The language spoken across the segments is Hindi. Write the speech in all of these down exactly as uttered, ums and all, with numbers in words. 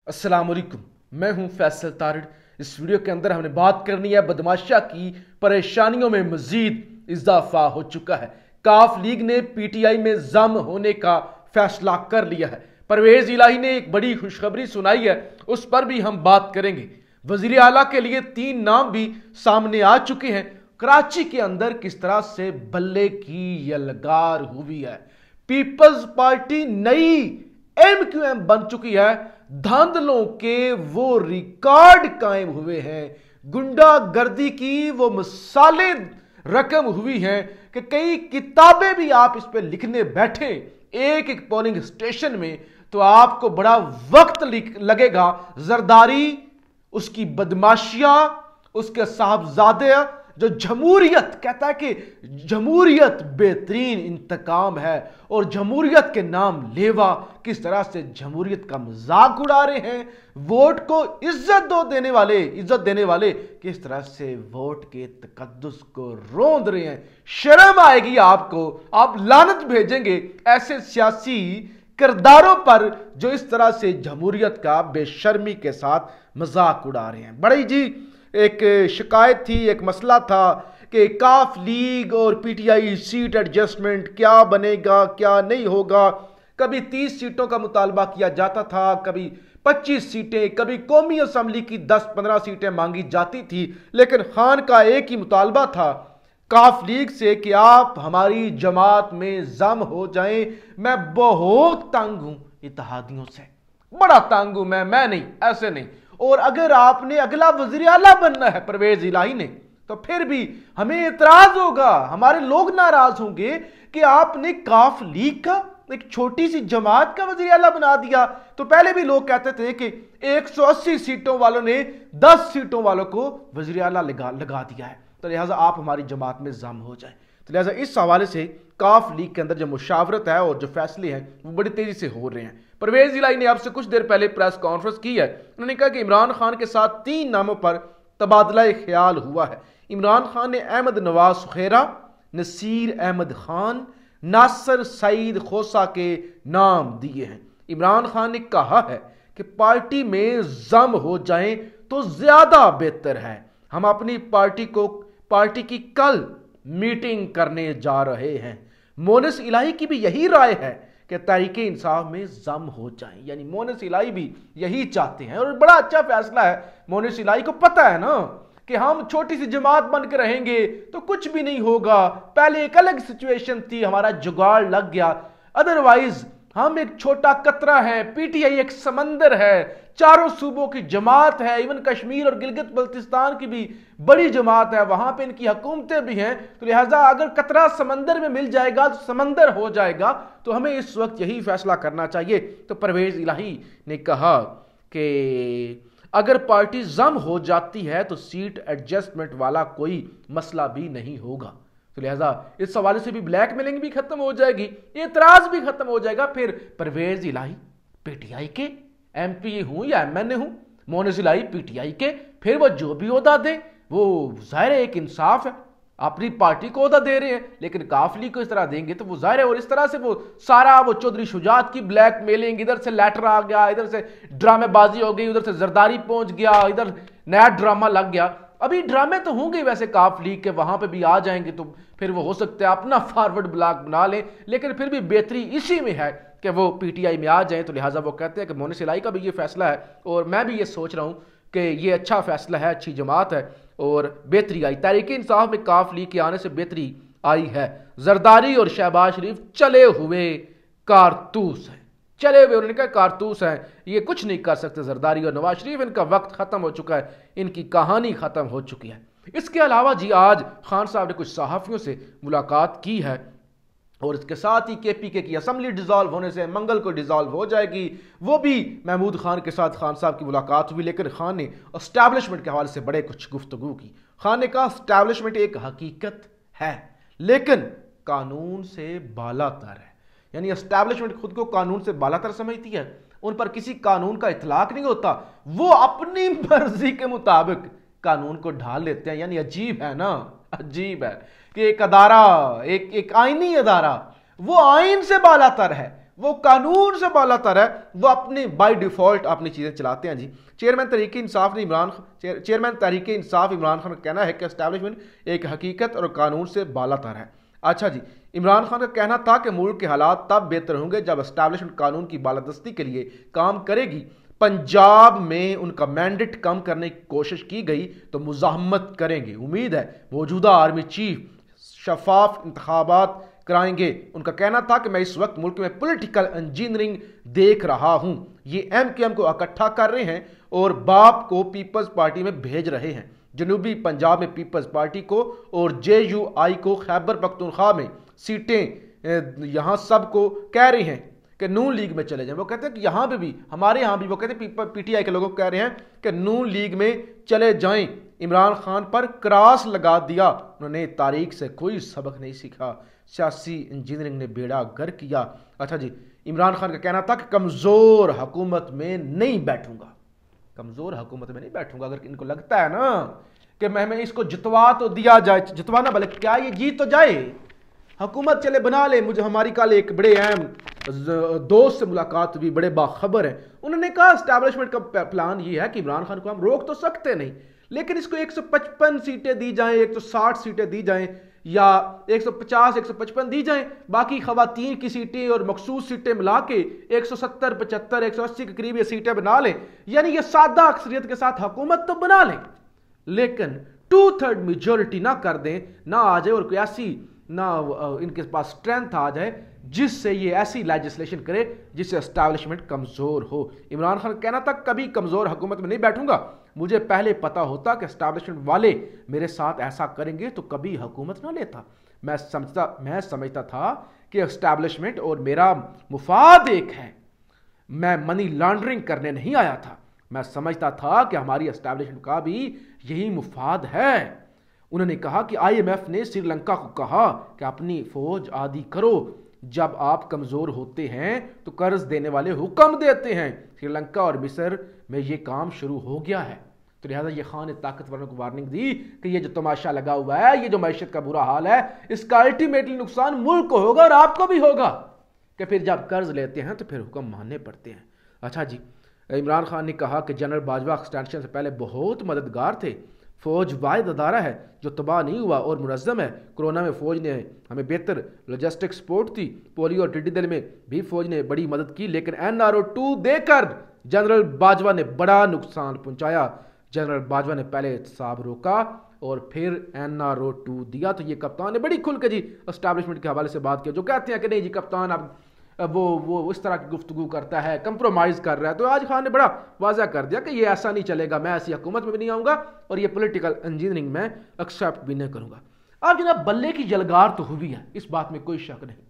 अस्सलाम वालेकुम, मैं हूं फैसल तारिड़। इस वीडियो के अंदर हमने बात करनी है बदमाशा की परेशानियों में मजीद इजाफा हो चुका है। काफ लीग ने पीटीआई में जम होने का फैसला कर लिया है। परवेज इलाही ने एक बड़ी खुशखबरी सुनाई है, उस पर भी हम बात करेंगे। वजीर आला के लिए तीन नाम भी सामने आ चुके हैं। कराची के अंदर किस तरह से बल्ले की यलगार हुई है। पीपल्स पार्टी नई एम क्यू एम बन चुकी है। धांधलों के वो रिकॉर्ड कायम हुए हैं, गुंडागर्दी की वो मिसालें रकम हुई हैं कि कई किताबें भी आप इस पे लिखने बैठे एक एक पोलिंग स्टेशन में तो आपको बड़ा वक्त लगेगा। जरदारी, उसकी बदमाशियां, उसके साहबजादे, जो जमहूरियत कहता है कि जमहूरियत बेहतरीन इंतकाम है और जमहूरियत के नाम लेवा किस तरह से जमहूरियत का मजाक उड़ा रहे हैं। वोट को इज्जत दो देने वाले इज्जत देने वाले किस तरह से वोट के तकद्दुस को रोंद रहे हैं। शर्म आएगी आपको, आप लानत भेजेंगे ऐसे सियासी किरदारों पर जो इस तरह से जमहूरियत का बेशर्मी के साथ मजाक उड़ा रहे हैं। बड़ी जी एक शिकायत थी, एक मसला था कि काफ लीग और पीटीआई सीट एडजस्टमेंट क्या बनेगा क्या नहीं होगा। कभी तीस सीटों का मुतालबा किया जाता था, कभी पच्चीस सीटें, कभी कौमी असम्बली की दस पंद्रह सीटें मांगी जाती थी। लेकिन खान का एक ही मुतालबा था काफ लीग से कि आप हमारी जमात में जम हो जाएं। मैं बहुत तंग हूं इत्तेहादियों से, बड़ा तंग हूं मैं मैं नहीं, ऐसे नहीं। और अगर आपने अगला वजीर आला बनना है परवेज इलाही ने, तो फिर भी हमें इतराज होगा, हमारे लोग नाराज होंगे कि आपने काफ लीग का एक छोटी सी जमात का वजीर आला बना दिया। तो पहले भी लोग कहते थे कि एक सौ अस्सी सीटों वालों ने दस सीटों वालों को वजीर आला लगा लगा दिया है, तो लिहाजा आप हमारी जमात में जम हो जाए। तो लिहाजा इस हवाले से काफ लीग के अंदर जो मुशावरत है और जो फैसले हैं वो बड़ी तेजी से हो रहे हैं। परवेज इलाही ने आपसे कुछ देर पहले प्रेस कॉन्फ्रेंस की है। उन्होंने कहा कि इमरान खान के साथ तीन नामों पर तबादला ख्याल हुआ है। इमरान खान ने अहमद नवाज सुखेरा, नसीर अहमद खान, नासिर सईद खोसा के नाम दिए हैं। इमरान खान ने कहा है कि पार्टी में जम हो जाएं तो ज्यादा बेहतर है। हम अपनी पार्टी को पार्टी की कल मीटिंग करने जा रहे हैं। मोनिस इलाही की भी यही राय है कि तहरीके इंसाफ में जम हो जाएं, यानी मोनिस इलाही भी यही चाहते हैं और बड़ा अच्छा फैसला है। मोनिस इलाही को पता है ना कि हम छोटी सी जमात बनकर रहेंगे तो कुछ भी नहीं होगा। पहले एक अलग सिचुएशन थी, हमारा जुगाड़ लग गया, अदरवाइज हम एक छोटा कतरा है, पीटीआई एक समंदर है, चारों सूबों की जमात है, इवन कश्मीर और गिलगित बल्तिस्तान की भी बड़ी जमात है, वहां पे इनकी हुकूमतें भी हैं। तो लिहाजा अगर कतरा समंदर में मिल जाएगा तो समंदर हो जाएगा। तो हमें इस वक्त यही फैसला करना चाहिए। तो परवेज इलाही ने कहा कि अगर पार्टी जम हो जाती है तो सीट एडजस्टमेंट वाला कोई मसला भी नहीं होगा। तो लिहाजा इस हवाले से भी ब्लैकमेलिंग भी खत्म हो जाएगी, एतराज भी खत्म हो जाएगा। फिर परवेज इलाही पीटीआई के एमपी हूं या एमएनए हूं, मोनिस इलाही पीटीआई के, फिर वो जो भी ओहदा दे वो जाहिर है एक इंसाफ है, अपनी पार्टी को ओहदा दे रहे हैं। लेकिन काफ लीग को इस तरह देंगे तो वो जाहिर है, और इस तरह से वो सारा वो चौधरी शुजात की ब्लैकमेलिंग, इधर से लेटर आ गया, इधर से ड्रामेबाजी हो गई, उधर से जरदारी पहुंच गया, इधर नया ड्रामा लग गया। अभी ड्रामे तो होंगे वैसे काफ लीग के, वहां पे भी आ जाएंगे तो फिर वो हो सकता है अपना फॉरवर्ड ब्लॉक बना लें। लेकिन फिर भी बेहतरी इसी में है कि वो पीटीआई में आ जाएं। तो लिहाजा वो कहते हैं कि मोनिस इलाही का भी ये फैसला है और मैं भी ये सोच रहा हूं कि ये अच्छा फैसला है, अच्छी जमात है और बेहतरी आई। तहरीक इंसाफ में काफ लीग के आने से बेहतरी आई है। जरदारी और शहबाज शरीफ चले हुए कारतूस हैं, चले हुए उन्होंने कहा कारतूस हैं, ये कुछ नहीं कर सकते। जरदारी और नवाज शरीफ, इनका वक्त खत्म हो चुका है, इनकी कहानी खत्म हो चुकी है। इसके अलावा जी आज खान साहब ने कुछ सहाफ़ियों से मुलाकात की है और इसके साथ ही केपीके की असम्बली डिसॉल्व होने से मंगल को डिसॉल्व हो जाएगी। वो भी महमूद खान के साथ खान साहब की मुलाकात हुई। लेकिन खान ने एस्टैब्लिशमेंट के हवाले से बड़े कुछ गुफ्तगू की। खान ने कहा एस्टैब्लिशमेंट एक हकीकत है लेकिन कानून से बालातर है, यानी एस्टैब्लिशमेंट खुद को कानून से बालातर समझती है, उन पर किसी कानून का इतलाक नहीं होता, वो अपनी मर्जी के मुताबिक कानून को ढाल लेते हैं। यानी अजीब है ना, अजीब है कि एक अदारा, एक एक आईनी अदारा, वो आइन से बालातर है, वो कानून से बालातर है, वो अपने बाय डिफॉल्ट अपनी चीज़ें चलाते हैं जी। चेयरमैन तहरीक इंसाफ ने इमरान चेयरमैन तहरीक इंसाफ इमरान खान का कहना है कि एस्टैब्लिशमेंट एक हकीकत और कानून से बालातर है। अच्छा जी, इमरान खान का कहना था कि मुल्क के हालात तब बेहतर होंगे जब एस्टैब्लिशमेंट कानून की बालादस्ती के लिए काम करेगी। पंजाब में उनका मैंडेट कम करने की कोशिश की गई तो मुज़ाहमत करेंगे। उम्मीद है मौजूदा आर्मी चीफ शफाफ इंतखाबात कराएंगे। उनका कहना था कि मैं इस वक्त मुल्क में पॉलिटिकल इंजीनियरिंग देख रहा हूं। ये एम के एम को इकट्ठा कर रहे हैं और बाप को पीपल्स पार्टी में भेज रहे हैं। जनूबी पंजाब में पीपल्स पार्टी को और जे यू आई को, खैबर पख्तूनख्वा में सीटें यहां सबको कह रहे हैं कि नून लीग में चले जाएं। वो कहते हैं कि यहां पे भी, हमारे यहां भी, वो कहते हैं पीटीआई के लोगों को कह रहे हैं कि नून लीग में चले जाएं। इमरान खान पर क्रॉस लगा दिया। उन्होंने तारीख से कोई सबक नहीं सीखा, सियासी इंजीनियरिंग ने बेड़ा गर्क किया। अच्छा जी, इमरान खान का कहना था कि कमजोर हुकूमत में नहीं बैठूंगा, कमजोर हुकूमत में नहीं बैठूंगा। अगर इनको लगता है ना कि मैं मैं इसको जितवा तो दिया जाए, जितवाना भले क्या ये जीत तो जाए, हुकूमत चले बना ले। मुझे हमारी कल एक बड़े अहम दोस्त से मुलाकात हुई, बड़े बाखबर हैं। उन्होंने कहा एस्टैब्लिशमेंट का प्लान ये है कि इमरान खान को हम रोक तो सकते नहीं, लेकिन इसको एक सौ पचपन सीटें दी जाएं, एक सौ साठ सीटें दी जाएं या एक सौ पचास एक सौ पचपन दी जाएं, बाकी खवातीन की सीटें और मखसूस सीटें मिला के एक सौ सत्तर पचहत्तर एक सौ अस्सी के करीब ये सीटें बना लें। यानी ये सादा अक्सरियत के साथ हुकूमत तो बना लें, लेकिन टू थर्ड मेजोरिटी ना कर दें, ना आ जाए और कोई ऐसी ना इनके पास स्ट्रेंथ आ जाए जिससे ये ऐसी लेजिस्लेशन करे जिससे एस्टैब्लिशमेंट कमजोर हो। इमरान खान कहना था कभी कमजोर हुकूमत में नहीं बैठूंगा, मुझे पहले पता होता कि एस्टैब्लिशमेंट वाले मेरे साथ ऐसा करेंगे तो कभी हुकूमत ना लेता। मैं समझता मैं समझता था कि एस्टैब्लिशमेंट और मेरा मुफाद एक है, मैं मनी लॉन्ड्रिंग करने नहीं आया था। मैं समझता था कि हमारी एस्टैब्लिशमेंट का भी यही मुफाद है। उन्होंने कहा कि आईएमएफ ने श्रीलंका को कहा कि अपनी फौज आदि करो, जब आप कमजोर होते हैं तो कर्ज देने वाले हुक्म देते हैं। श्रीलंका और मिस्र में ये काम शुरू हो गया है। तो लिहाजा ये खान ने ताकतवरों को वार्निंग दी कि ये जो तमाशा लगा हुआ है, ये जो मैशत का बुरा हाल है, इसका अल्टीमेटली नुकसान मुल्क को होगा और आपको भी होगा। कि फिर जब कर्ज लेते हैं तो फिर हुक्म मानने पड़ते हैं। अच्छा जी, इमरान खान ने कहा कि जनरल बाजवा एक्सटेंशन से पहले बहुत मददगार थे। फौज वाहिद अदारा है जो तबाह नहीं हुआ और मुनज़्ज़म है। कोरोना में फौज ने हमें बेहतर लॉजिस्टिक सपोर्ट दी। पोलियो और टिड्डी दल में भी फौज ने बड़ी मदद की, लेकिन एन आर ओ टू देकर जनरल बाजवा ने बड़ा नुकसान पहुंचाया। जनरल बाजवा ने पहले एहतसाब रोका और फिर एन आर ओ टू दिया। तो ये कप्तान ने बड़ी खुल के जी एस्टैब्लिशमेंट के हवाले से बात की, जो कहते हैं कि नहीं जी कप्तान अब वो वो उस तरह की गुफ्तगू करता है, कंप्रोमाइज़ कर रहा है। तो आज खान ने बड़ा वाज़ा कर दिया कि ये ऐसा नहीं चलेगा, मैं ऐसी हुकूमत में भी नहीं आऊँगा और ये पॉलिटिकल इंजीनियरिंग में एक्सेप्ट भी नहीं करूँगा। अब जनाब बल्ले की जलगार तो हुई है, इस बात में कोई शक नहीं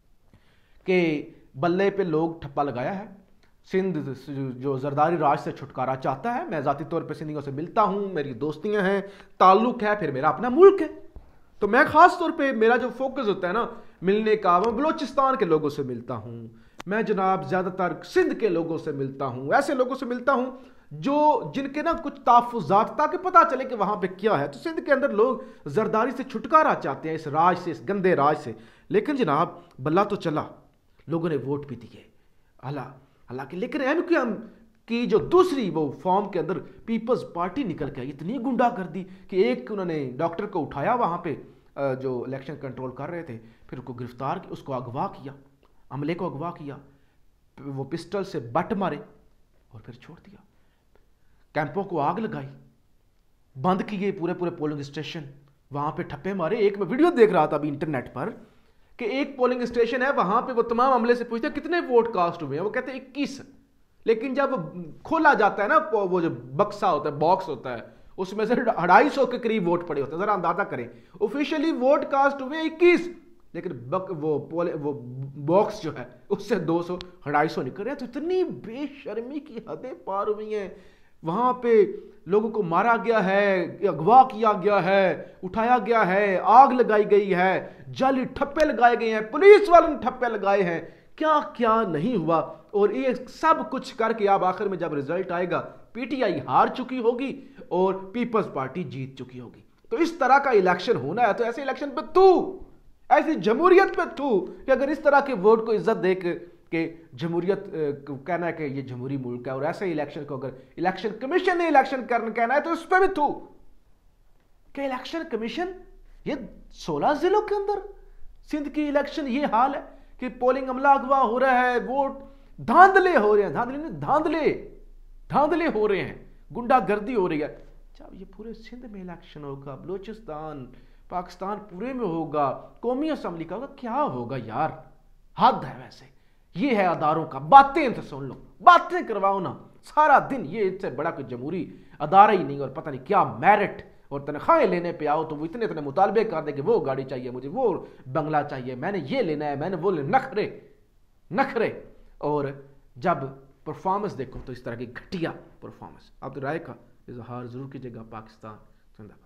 कि बल्ले पे लोग ठप्पा लगाया है। सिंध जो जरदारी राज से छुटकारा चाहता है, मैं ज़ाती तौर पर सिंधियों से मिलता हूँ, मेरी दोस्तियाँ हैं, ताल्लुक़ है, फिर मेरा अपना मुल्क है। तो मैं ख़ास तौर पे मेरा जो फोकस होता है ना मिलने का, मैं बलोचिस्तान के लोगों से मिलता हूँ, मैं जनाब ज़्यादातर सिंध के लोगों से मिलता हूँ, ऐसे लोगों से मिलता हूँ जो जिनके ना कुछ तहफ़्फ़ुज़ात, ताकि पता चले कि वहाँ पे क्या है। तो सिंध के अंदर लोग जरदारी से छुटकारा चाहते हैं, इस राज से, इस गंदे राज से। लेकिन जनाब बल्ला तो चला, लोगों ने वोट भी दिए हालांकि, लेकिन एम क्यू एम की जो दूसरी वो फॉर्म के अंदर पीपल्स पार्टी निकल के आई, इतनी गुंडागर्दी कि एक उन्होंने डॉक्टर को उठाया वहाँ पे जो इलेक्शन कंट्रोल कर रहे थे, फिर उसको गिरफ्तार किया, उसको अगवा किया, अमले को अगवा किया, वो पिस्टल से बट मारे और फिर छोड़ दिया। कैंपों को आग लगाई, बंद किए पूरे पूरे पोलिंग स्टेशन, वहाँ पे ठप्पे मारे। एक मैं वीडियो देख रहा था अभी इंटरनेट पर कि एक पोलिंग स्टेशन है, वहाँ पे वो तमाम अमले से पूछते हैं कितने वोट कास्ट हुए हैं, वो कहते हैं इक्कीस। लेकिन जब खोला जाता है ना वो जो बक्सा होता है, बॉक्स होता है, उसमें से अढ़ाई सौ के करीब वोट पड़े होते हैं। जरा अंदाजा करें, ऑफिशियली वोट कास्ट हुए इक्कीस, लेकिन बक वो पोल वो बॉक्स जो है उससे दो सौ अढ़ाई सौ निकल रहे हैं। तो इतनी बेशर्मी की हदें पार हुई हैं। वहाँ पे लोगों को मारा गया है, अगवा किया गया है, उठाया गया है, आग लगाई गई है, जाली ठप्पे लगाए गए हैं, पुलिस वालों ने ठप्पे लगाए हैं, क्या क्या नहीं हुआ। और ये सब कुछ करके अब आखिर में जब रिजल्ट आएगा, पीटीआई हार चुकी होगी और पीपल्स पार्टी जीत चुकी होगी। तो इस तरह का इलेक्शन होना है, तो ऐसे इलेक्शन पे तू, ऐसी जमहूरियत पे तू कि अगर इस तरह के वोट को इज्जत दे के कि जमहूरियत कहना है कि ये जमहूरी मुल्क है, और ऐसे इलेक्शन को अगर इलेक्शन कमीशन ने इलेक्शन करना कहना है तो उस पर भी थू कि इलेक्शन कमीशन ये सोलह जिलों के अंदर सिंध की इलेक्शन ये हाल है कि पोलिंग अमला अगवा हो रहा है, वोट धांधले हो रहे हैं, धांधले नहीं धांधले धांधले हो रहे हैं, गुंडागर्दी हो रही है। जब ये पूरे सिंध में इलेक्शन होगा, बलूचिस्तान पाकिस्तान पूरे में होगा, कौमी असम्बली का होगा, क्या होगा यार, हद है। वैसे ये है अदारों का, बातें तो सुन लो, बातें करवाओ ना सारा दिन, ये इससे बड़ा कोई जमहूरी अदारा ही नहीं। और पता नहीं क्या मेरिट और तनख्वाहें लेने पे आओ तो वो इतने इतने मुतालबे कर दे कि वो गाड़ी चाहिए मुझे, वो बंगला चाहिए, मैंने ये लेना है, मैंने वो लेना, नखरे नखरे। और जब परफॉर्मेंस देखो तो इस तरह की घटिया परफॉर्मेंस। आप तो राय का इजहार जरूर कीजिएगा। पाकिस्तान जिंदाबाद।